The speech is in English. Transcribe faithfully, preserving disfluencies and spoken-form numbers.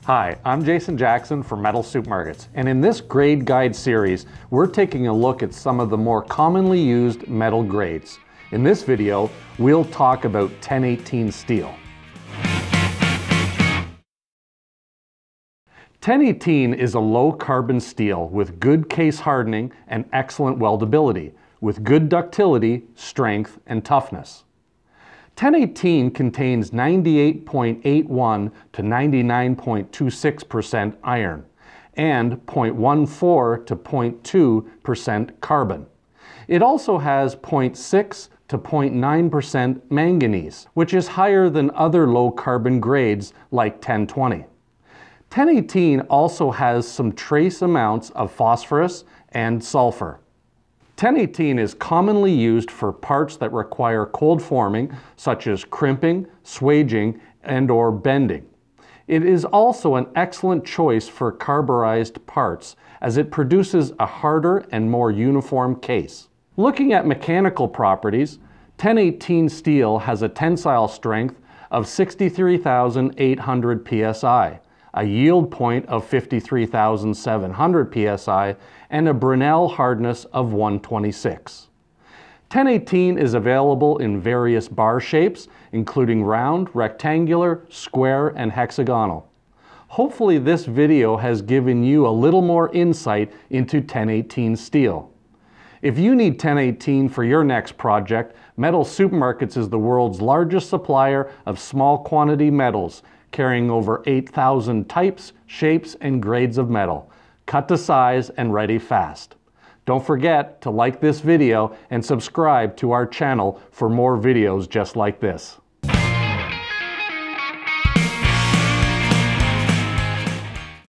Hi, I'm Jason Jackson from Metal Supermarkets, and in this grade guide series, we're taking a look at some of the more commonly used metal grades. In this video, we'll talk about ten eighteen steel. ten eighteen is a low-carbon steel with good case hardening and excellent weldability, with good ductility, strength, and toughness. ten eighteen contains ninety-eight point eight one to ninety-nine point two six percent iron and zero point one four to zero point two percent carbon. It also has zero point six to zero point nine percent manganese, which is higher than other low-carbon grades like ten twenty. ten eighteen also has some trace amounts of phosphorus and sulfur. ten eighteen is commonly used for parts that require cold forming, such as crimping, swaging, and or bending. It is also an excellent choice for carburized parts, as it produces a harder and more uniform case. Looking at mechanical properties, ten eighteen steel has a tensile strength of sixty-three thousand eight hundred P S I, a yield point of fifty-three thousand seven hundred P S I, and a Brinell hardness of one twenty-six. ten eighteen is available in various bar shapes, including round, rectangular, square, and hexagonal. Hopefully this video has given you a little more insight into ten eighteen steel. If you need ten eighteen for your next project, Metal Supermarkets is the world's largest supplier of small quantity metals, carrying over eight thousand types, shapes, and grades of metal, cut to size and ready fast. Don't forget to like this video and subscribe to our channel for more videos just like this.